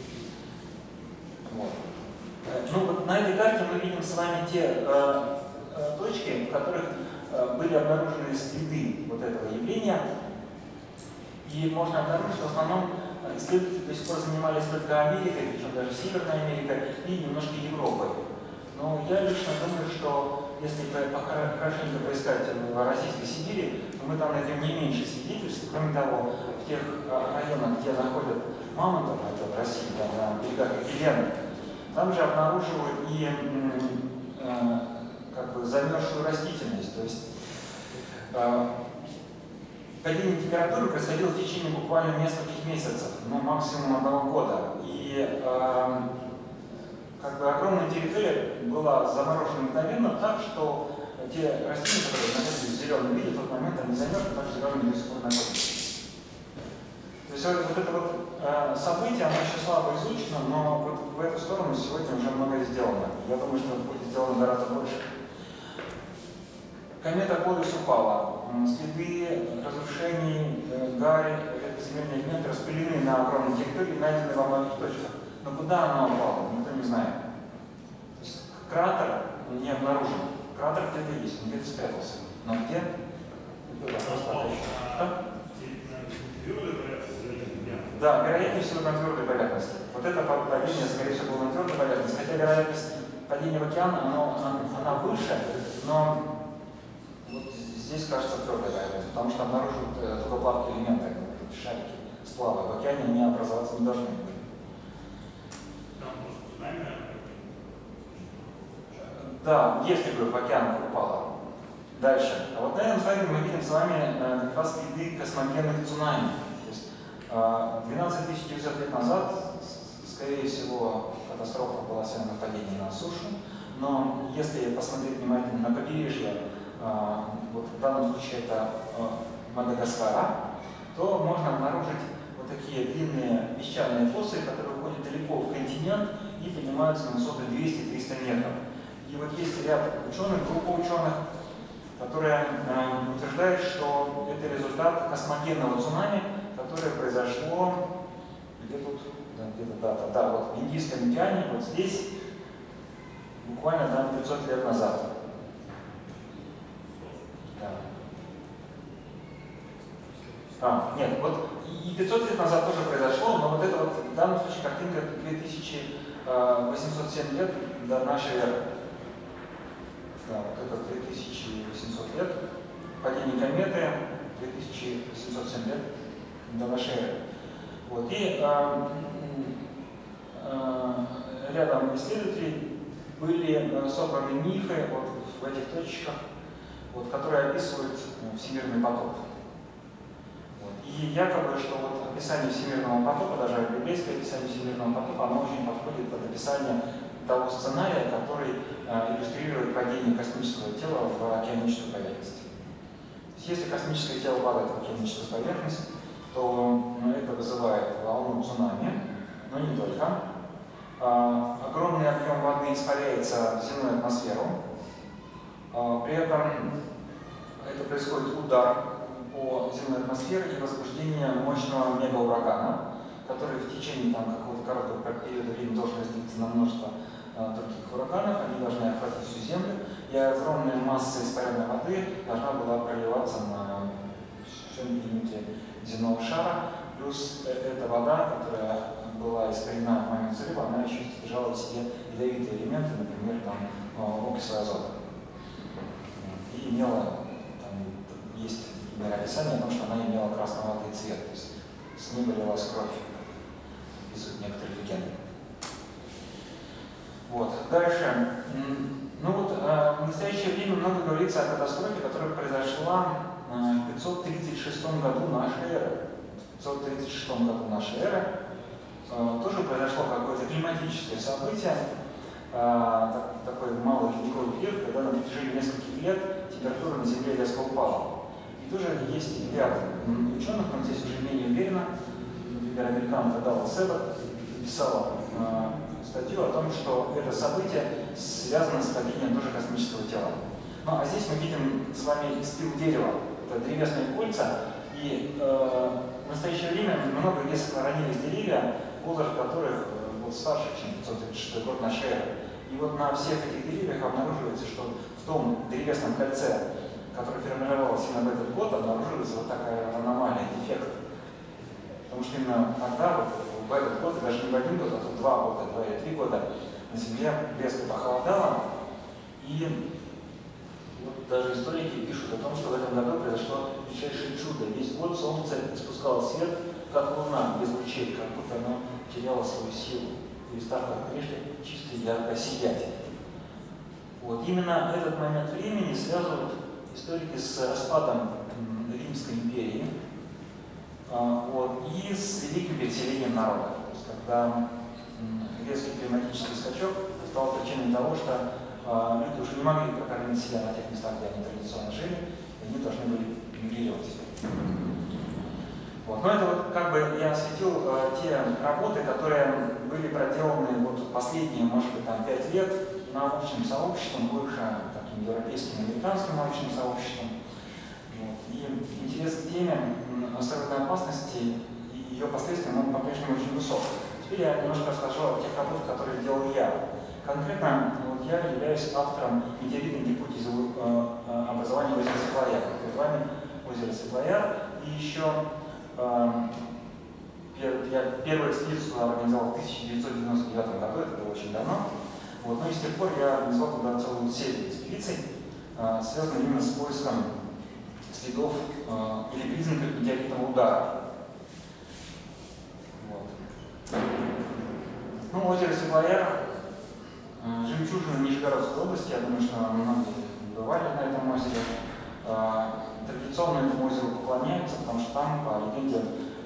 Вот. Ну вот на этой карте мы видим с вами те точки, в которых были обнаружены следы вот этого явления. И можно обнаружить, что в основном исследователи до сих пор занимались только Америкой, причем даже Северной Америкой и немножко Европой. Но я лично думаю, что если хорошенько поискать в Российской Сибири, то мы там найдем не меньше свидетельств. Кроме того, в тех районах, где находят мамонтов, это в России, там, на берегах Елены, там же обнаруживают и как бы замерзшую растительность. То есть падение температуры происходило в течение буквально нескольких месяцев, ну, максимум 1 года. И как бы огромная территория была заморожена мгновенно так, что те растения, которые находились в зеленом виде, в тот момент они замерзли, так зелеными до сих пор находятся. То есть вот это вот событие, оно еще слабо изучено, но вот в эту сторону сегодня уже многое сделано. Я думаю, что будет сделано гораздо больше. Комета Полюс упала. Следы разрушений, гарь, редкоземельные элементы распылены на огромной территории, найдены во многих точках. Но куда она упала, никто не знает. То есть кратер не обнаружен. Кратер где-то есть, он где-то спрятался. Но где? Да, вероятнее всего на твердой поверхности. Вот это падение, скорее всего, было на твердой поверхности. Хотя вероятность падения в океан, она выше, но вот здесь кажется твердая поверхность, потому что обнаруживают только плавкие элементы, шарики, сплавы. В океане они образоваться не должны быть. Да, если бы в океан упало. Дальше. А вот на этом слайде мы видим с вами как раз следы космогенных цунами. То есть 12 900 лет назад, скорее всего, катастрофа была связана с падением на сушу. Но если посмотреть внимательно на побережье, вот в данном случае это Мадагаскара, то можно обнаружить вот такие длинные песчаные фосы, которые уходят далеко в континент и поднимаются на высоту 200-300 метров. И вот есть ряд ученых, группа ученых, которая утверждает, что это результат космогенного цунами, которое произошло где тут, да, вот в Индийском океане, вот здесь, буквально там 500 лет назад. Да. Нет, вот и 500 лет назад тоже произошло, но вот это вот в данном случае картинка 2807 лет до нашей эры. Да, вот это 3800 лет. Падение кометы 2807 лет до нашей эры. Вот. И рядом исследователей были собраны мифы вот в этих точках, вот, которые описывают всемирный потоп. Вот. И якобы, что вот описание всемирного потопа, даже библейское описание всемирного потопа, оно очень подходит под описание того сценария, который иллюстрирует падение космического тела в океаническую поверхность. То есть, если космическое тело падает в океаническую поверхность, то это вызывает волну цунами, но не только. Огромный объем воды испаряется в земную атмосферу. При этом это происходит удар по земной атмосфере и возбуждение мощного мегаурагана, который в течение какого-то короткого периода времени должен разделиться на множество других ураганов. Они должны охватить всю Землю, и огромная масса испаренной воды должна была проливаться на всем периметре земного шара. Плюс эта вода, которая была испарена в момент взрыва, она еще содержала в себе ядовитые элементы, например, окись азота. И имела, есть описание о том, что она имела красноватый цвет, то есть с неба лилась кровь, описывают некоторые легенды. Вот. Дальше. В настоящее время много говорится о катастрофе, которая произошла в 536 году нашей эры. В 536 году нашей эры тоже произошло какое-то климатическое событие, такой малый ледниковый период, когда на протяжении нескольких лет температура на Земле резко упала. И тоже есть ряд ученых, но здесь уже менее уверенно. Например, американка Дала Себер писала статью о том, что это событие связано с падением тоже космического тела. Ну а здесь мы видим с вами спил дерева, это древесные кольца, и в настоящее время много где сохранились деревья, возраст которых был старше, чем 536 год нашей эры. И вот на всех этих деревьях обнаруживается, что в том древесном кольце, которое формировалось именно в этот год, обнаружилась вот такая аномалия, дефект. Потому что именно тогда, вот, в этот год, даже не в один год, а в 2 года, 2 или 3 года, на Земле резко похолодало, и вот даже историки пишут о том, что в этом году произошло величайшее чудо. Весь год Солнце испускало свет, как Луна, без лучей, как будто оно теряло свою силу, перестав, как прежде, чисто и ярко сиять. Вот. Именно этот момент времени связывают историки с распадом Римской империи, вот, и с великим переселением народов. То есть, когда резкий климатический скачок стал причиной того, что люди уже не могли прокормить себя на тех местах, где они традиционно жили, и они должны были мигрировать. Вот. Но это вот как бы я осветил те работы, которые были проделаны вот последние, может быть, там, 5 лет научным сообществом, больше таким европейским, американским научным сообществом. Вот. И интерес к теме астероидной опасности и ее последствиям, он по-прежнему очень высок. Теперь я немножко расскажу о тех работах, которые делал я. Конкретно вот, я являюсь автором метеоритной гипотезы образования озера Светлояр. Перед вами озеро Светлояр. И еще я первую экспедицию туда организовал в 1999 году, это было очень давно. Вот. Ну и с тех пор я организовал туда целую серию экспедиций, связанных именно с поиском следов или признаков метеоритного удара. Вот. Ну, озеро Светлояр — жемчужина Нижегородской области, я думаю, что многие бывали на этом озере. Традиционно этому озеру поклоняются, потому что там, по легенде,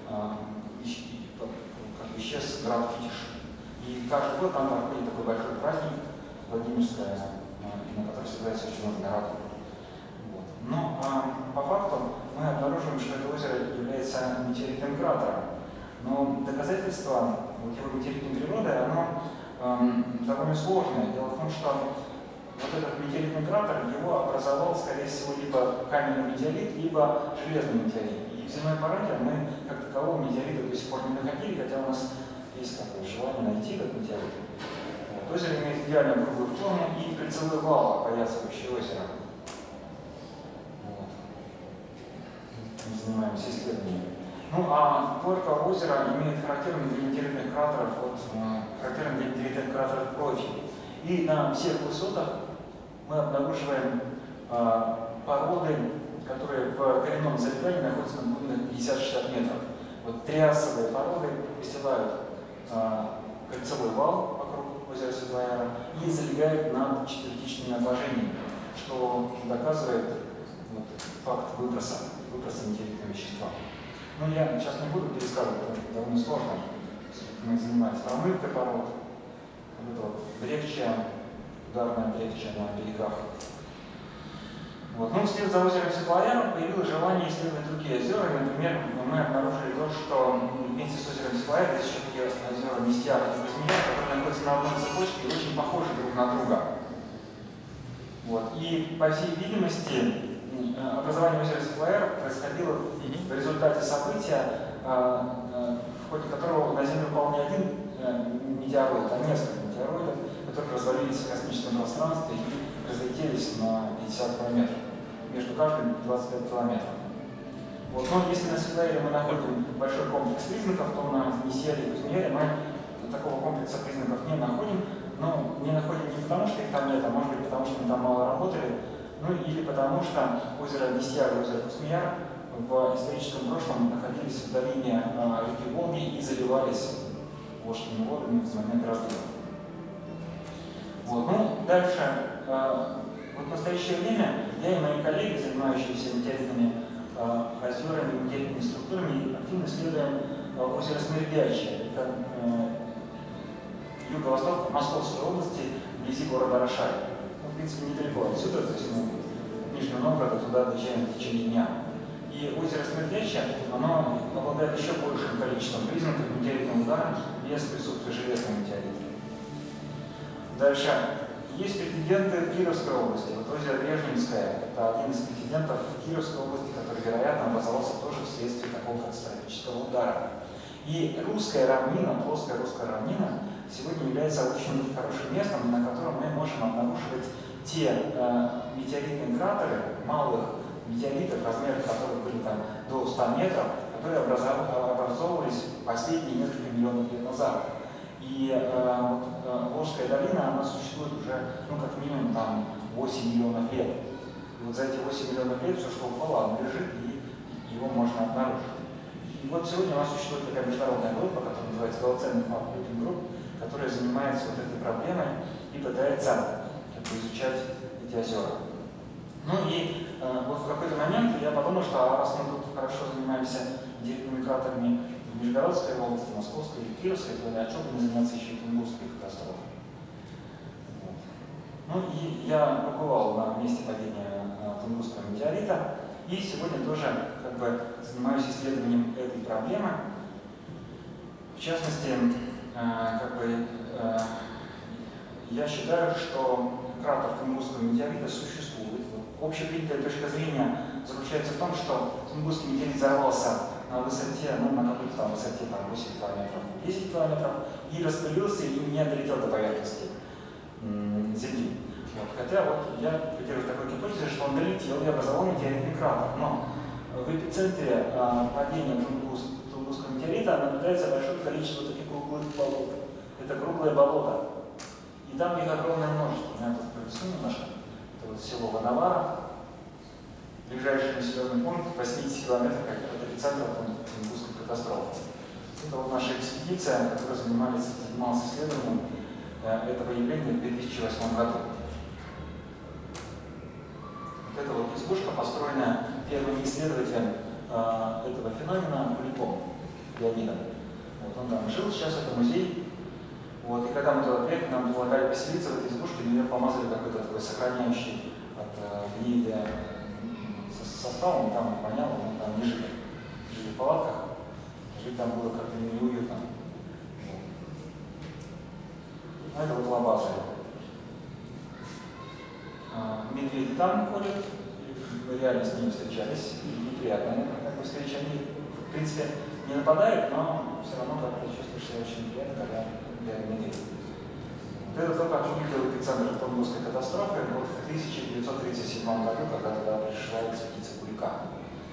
исчез град Китиш. И каждый год там проходит такой большой праздник, Владимирская, на который собирается очень много народу. Вот. Но по факту мы обнаруживаем, что это озеро является метеоритным кратером. Но доказательство вот его метеоритной природы, оно довольно сложное. Дело в том, что вот этот метеоритный кратер, его образовал, скорее всего, либо каменный метеорит, либо железный метеорит. И в земной породе мы, как такового, метеорита до сих пор не находили, хотя у нас есть такое желание найти этот метеорит. Вот. Озеро имеет идеально круглую форму и кольцевой вал, опоясывающий озеро. Вот. Мы занимаемся исследованием. Ну а только озеро имеет характерный для метеоритных кратеров, характерный для метеоритных кратеров профиль. И на всех высотах мы обнаруживаем породы, которые в коренном залегании находятся на глубинах 50-60 метров. Вот триасовые породы выстилают кольцевой вал вокруг озера Светлояра и залегают над четвертичными отложениями, что доказывает вот, факт выброса метеоритного вещества. Ну, я сейчас не буду пересказывать, это довольно сложно. Мы занимаемся промывкой пород, вот это вот бревчая, ударная бревчая на берегах. Вот. Ну, вслед за озером Светлояр появилось желание исследовать другие озера. Например, мы обнаружили то, что вместе с озером Светлояр есть еще такие озера Нестьяр и Кузьмияр, которые находятся на одной цепочке и очень похожи друг на друга. Вот. И, по всей видимости, образование озера Светлояр происходило в результате события, в ходе которого на Землю упал не один метеороид, а несколько метеороидов, которые развалились в космическом пространстве и разлетелись на 50 километров. Между каждым 25 километров. Вот. Но если на Светлояре мы находим большой комплекс признаков, то на Нестьяре и Кузьмияре мы такого комплекса признаков не находим. Но не находим не потому, что их там нет, а может быть потому, что мы там мало работали, ну или потому, что озеро Нестьяр и озеро Кузьмияр в историческом прошлом находились в долине реки Волги и заливались волжскими водами в момент разлива. Вот. Ну, дальше, вот в настоящее время я и мои коллеги, занимающиеся метеоритными озерами, метеоритными структурами, активно исследуем озеро Смердячее. Это юго-восток Московской области, вблизи города Рошаль. Ну, в принципе, недалеко отсюда, то есть мы в Нижнем Новгороде туда доезжаем в течение дня. И озеро Смердячее, оно обладает еще большим количеством признаков метеоритного удара без присутствия железного метеорита. Дальше. Есть претенденты в Кировской области. Вот озеро Брежневское – это один из претендентов в Кировской области, который, вероятно, образовался тоже вследствие такого катастрофического удара. И русская равнина, плоская русская равнина, сегодня является очень хорошим местом, на котором мы можем обнаруживать те метеоритные кратеры, малых метеоритов, размеры которых были там до 100 метров, которые образовывались последние несколько миллионов лет назад. И Волжская долина, она существует уже, ну, как минимум, там 8 миллионов лет. И вот за эти 8 миллионов лет все, что упало, оно лежит, и его можно обнаружить. И вот сегодня у нас существует такая международная группа, которая называется Голоценный факт Групп, которая занимается вот этой проблемой и пытается изучать эти озера. Ну и вот в какой-то момент я подумал, что раз мы тут хорошо занимаемся деревянными кратерами в Нижегородской области, Московской и Кировской, то о чем бы не заниматься еще и Тунгусской катастрофой. Вот. Ну и я побывал на месте падения Тунгусского метеорита, и сегодня тоже как бы занимаюсь исследованием этой проблемы. В частности, я считаю, что кратер Тунгусского метеорита существует. Общепринятая точка зрения заключается в том, что Тунгусский метеорит взорвался на высоте, ну, на какой-то там высоте, там, 8 километров, 10 километров, и распылился и не долетел до поверхности Земли. Вот. Хотя вот я придерживаюсь такой гипотезы, что он долетел и образовал метеоритный кратер. Но в эпицентре падения Тунгусского метеорита наблюдается большое количество таких круглых болот. Это круглое болото. И там их огромное множество. Я тут проведу немножко. Это вот село Водовара, ближайший населенный пункт в 80 километрах от эпицентра Тунгусской катастрофы. Это вот наша экспедиция, которая занималась исследованием этого явления в 2008 году. Вот эта вот избушка, построенная первым исследователем этого феномена Куликом Леонидом. Вот он там жил, сейчас это музей. Вот, и когда мы туда приехали, нам предлагали поселиться в этой избушке, но ее помазали какой-то такой сохраняющий от гнили составом, там воняло, мы там не жили. Жили в палатках, жить там было как-то неуютно. Вот. Это вот лабаза. Медведи там ходят, мы реально с ними встречались, неприятная встреча. Они, в принципе, не нападают, но все равно как-то чувствуешь себя очень приятно, когда реально медведи. Вот это то, как выглядел эпицентр Тунгусской катастрофы вот в 1937 году, когда туда пришла экспедиция Кулика.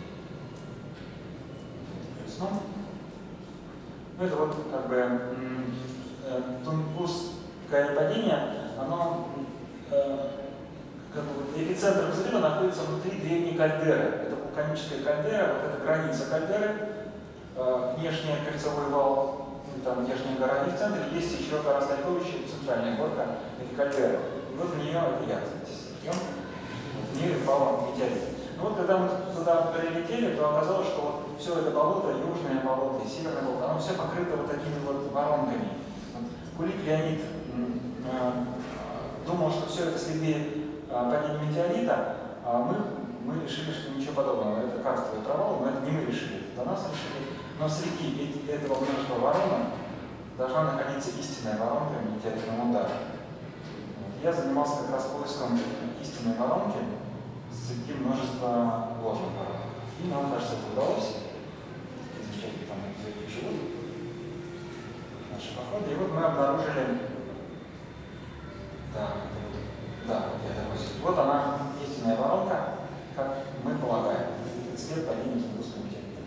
Ну, это вот как бы Тунгусское падение, оно как бы, эпицентр взрыва находится внутри древней кальдеры. Это вулканическая кальдера, вот это граница кальдеры, внешний кольцевой вал, там внешняя гора, и в центре есть еще гора Стальковича, центральная горка этой кальдеры. И вот в нее, это я, кстати, в нее упал метеорит. Ну вот когда мы туда прилетели, то оказалось, что вот все это болото, южное болото и северное болото, оно все покрыто вот такими вот воронками. Вот Кулик Леонид думал, что все это следы падения метеорита, а мы решили, что ничего подобного. Это карстовый провал, но это не мы решили, это до нас решили. Но среди этого множества воронок должна находиться истинная воронка метеоритного удара. Я занимался как раз поиском истинной воронки среди множества ложных воронок. И нам, кажется, это удалось. Замечательно, там люди живут. Наши походы. И вот мы обнаружили... Вот она, истинная воронка, как мы полагаем. Это след падения Тунгусского метеорита.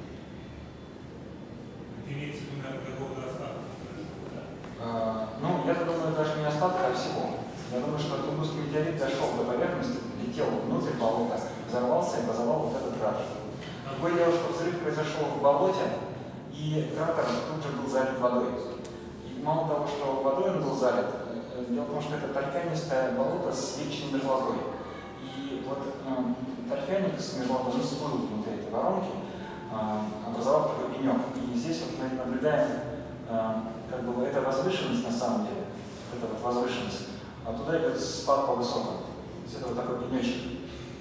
Имеется в виду какого-то остатка? Ну, я думаю, даже не остатка, а всего. Я думаю, что Тунгусский метеорит дошел до поверхности, летел внутрь болота, взорвался и образовал вот этот кратер. Другое дело, что взрыв произошел в болоте, и кратер тут же был залит водой. И мало того, что водой он был залит, дело в том, что это торфянистое болото с вечной мерзлотой. И вот торфяник с мерзлотой всплыл внутри этой воронки, образовав такой пенек. И здесь вот мы наблюдаем как бы это возвышенность на самом деле, это вот возвышенность, а туда идет спад по высотам. То есть это вот такой пенечек.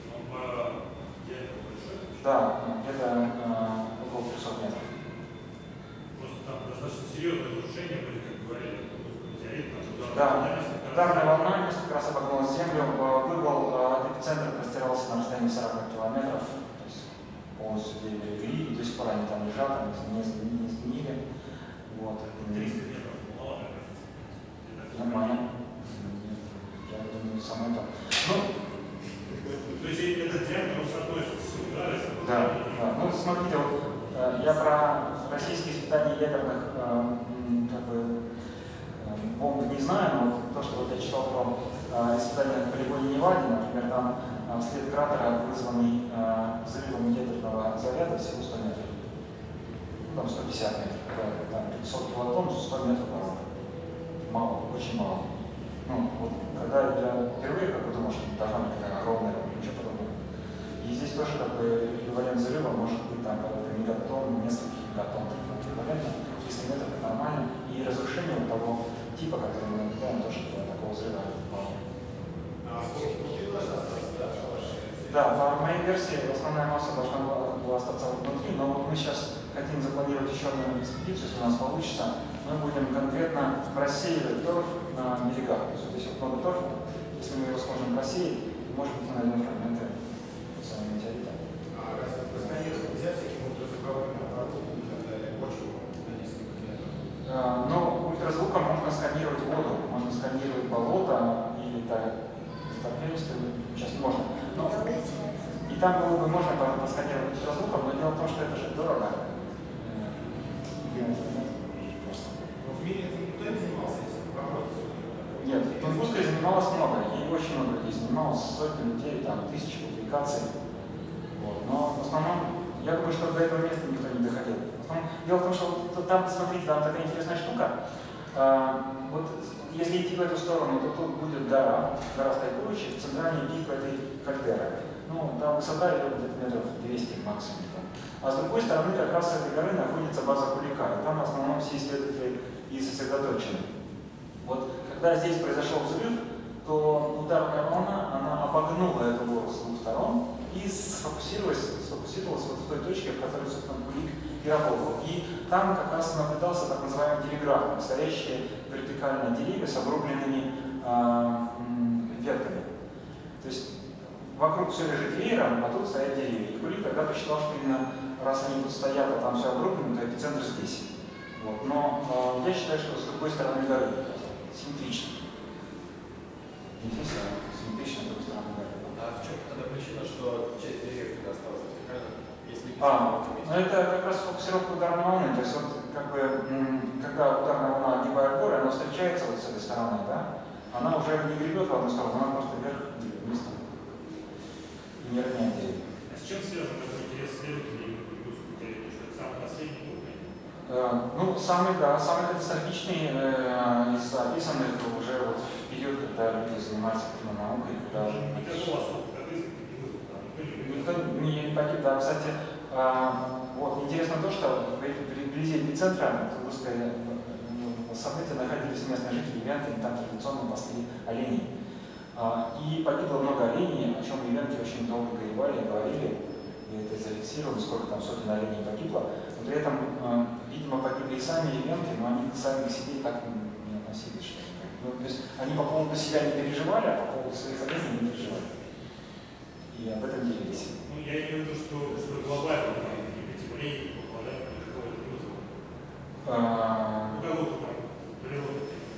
Да, где-то около 300 метров. Просто там достаточно серьезное разрушение были, как говорили, метеорит. Да, ударная волна несколько раз обогнула землю, выбыл от эпицентра простирался на расстоянии 40 километров, то есть полностью легли, и до сих пор они там лежат, они не изменили. Вот. 300 метров, маловато. Нормально. Я думаю, самое то. Ну, то есть этот диаметр соотносится, да? Да, да. Ну, смотрите, вот, я про российские испытания ядерных бомб не знаю, но вот то, что вот я читал про испытания на полигоне Неваде, например, там след кратера, вызванный взрывом ядерного заряда, всего 100 метров. Там 150 метров, там 500 килотонн, 100 метров дорога. Мало, очень мало. Ну, вот, когда я впервые как бы думал, что должна быть такая огромная, ничего подобного. И здесь тоже как бы эквивалент взрыва может быть там мегатонн, несколько мегатонн эквивалентно, 300 метров это нормально. И разрушение вот того типа, который мы наблюдаем, тоже для такого взрыва мало. Да, по моей версии основная масса должна была остаться внутри, но вот мы сейчас хотим запланировать еще одну экспедицию, если у нас получится. Мы будем конкретно просеивать торф на берегах. То есть вот здесь вот много торфа, если мы его сможем просеять, может быть, мы найдем фрагменты самого метеорита. А разве просканировать нельзя всяким ультразвуковым аппаратом почву на несколько километров? Ну, ультразвуком можно сканировать воду, можно сканировать болото или сейчас можно. Но, и там было бы можно просканировать ультразвуком, но дело в том, что это же дорого. В мире никто не занимался этим вопросом? Нет, в Тунгусской занималось много, и очень много людей занималось, сотни людей, там, тысячи публикаций. Вот. Но в основном, я думаю, что до этого места никто не доходил. Дело в том, что там, смотрите, там такая интересная штука. Вот если идти в эту сторону, то тут будет гора Стайковича, центральный пик этой кальдеры. Ну, там высота идет где-то метров 200 максимум. А с другой стороны, как раз с этой горы находится база Кулика, и там в основном все исследователи и сосредоточены. Вот когда здесь произошел взрыв, то ударная волна, она обогнула эту гору с двух сторон и сфокусировалась вот в той точке, в которой, собственно, Кулик и работал. И там как раз наблюдался так называемый телеграф, настоящие вертикальные деревья с обрубленными ветками. То есть вокруг все лежит веером, а тут стоят деревья. И Кулик тогда посчитал, что именно раз они тут стоят, а там все обрублено, то эпицентр здесь. Вот. Но я считаю, что с другой стороны горы, симметрично. Не здесь, а симметрично с другой стороны горы. А в чем тогда причина, что часть деревьев не осталась вертикально? Если Ну это как раз фокусировка ударной волны. То есть вот как бы, когда ударная волна огибает горы, она встречается вот с этой стороны, да, она уже не гребет в одну сторону, она просто вверх или вниз и не равняет деревья. А с чем связан такой интерес исследователей к Тунгусской метеорите? Что это самый последний крупный? Ну, самый катастрофичный из описанных уже вот в период, когда люди занимаются наукой, когда уже... Никакого особого катастрофы не вызвал, там никто не погиб, да. Кстати, вот интересно то, что вблизи эпицентра Тунгусской события находились местные жители Ивенки, там традиционно пасли оленей. И погибло много оленей, о чем ивенки очень долго горевали, говорили, и это зафиксировано, сколько там сотен оленей погибло. Но при этом, видимо, погибли и сами ивенки, но они сами к себе так не относились. Что ну, то есть они по поводу себя не переживали, а по поводу своих оленей не переживали. И об этом делились. Ну, я имею в виду, что глобально потепление попадает на какой-то вызов. Ну, кого-то там природа.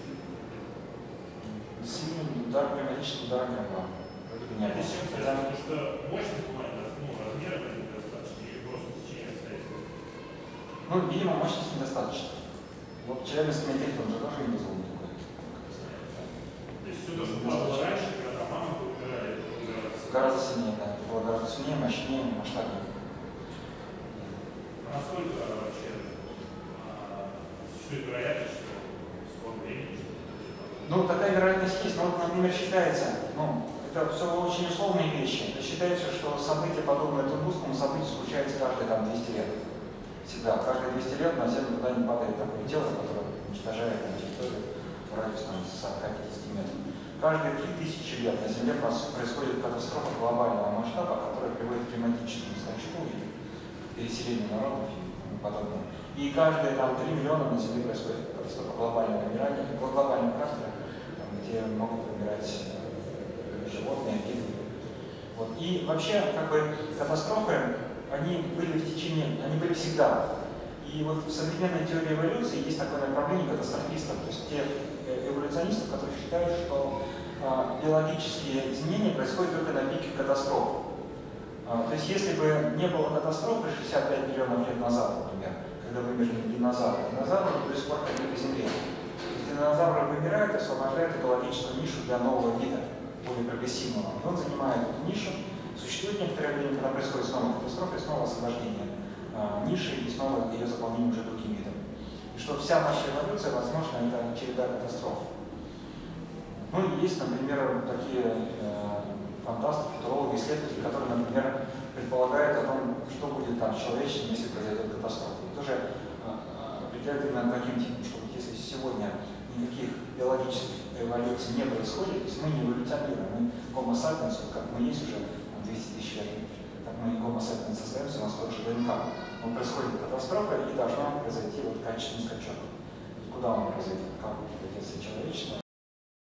Сильный удар, климатический удар не было. Это с чем связано? Потому что мощность размеры недостаточно или просто течение обстоятельств? Ну, видимо, мощности недостаточно. Вот Челябинский метеорит, он же тоже не вызвал никакой. То есть все то, что было раньше, когда мама выбирали, это гораздо сильнее, да. Это было гораздо сильнее, мощнее, масштабнее. А насколько вообще существует вероятность, что в скором времени что-то? Ну, такая вероятность есть, но, например, считается, ну, это все очень условные вещи. Считается, что события, подобные Тунгусскому событию, случаются каждые там 200 лет. Всегда. Каждые 200 лет на Землю куда-нибудь падает такое тело, которое уничтожает на территорию в радиусе 40-50 метров. Каждые 3000 лет на Земле происходит катастрофа глобального масштаба, которая приводит к климатическому скачку и переселению народов и тому подобное. И каждые там 3 миллиона на Земле происходит катастрофа глобального вымирания, глобального характера, где могут вымирать животные, виды. Вот. И вообще, как бы, катастрофы, они были всегда. И вот в современной теории эволюции есть такое направление катастрофистов, то есть тех эволюционистов, которые считают, что биологические изменения происходят только на пике катастроф. То есть если бы не было катастрофы 65 миллионов лет назад, например, когда вымерли динозавры до сих пор ходили по Земле. Динозавры вымирают и освобождают экологическую нишу для нового вида, более прогрессивного. И он занимает эту нишу. Существует некоторое время, когда происходит снова катастрофа и снова освобождение ниши и снова ее заполнение уже другим видом. И что вся наша эволюция, возможно, это череда катастроф. Ну и есть, например, такие фантасты, футурологи, исследователи, которые, например, предполагают о том, что будет там с человечеством, если произойдет катастрофа. И тоже определяют именно таким типом, что вот если сегодня никаких биологических эволюций не происходит, то есть мы не эволюционируем, мы Homo sapiens, как мы есть уже 200 тысяч лет, так мы Homo sapiens остаемся, у нас тоже ДНК. Но происходит катастрофа и должна произойти вот качественный скачок. И куда он произойдет, как будет человечество,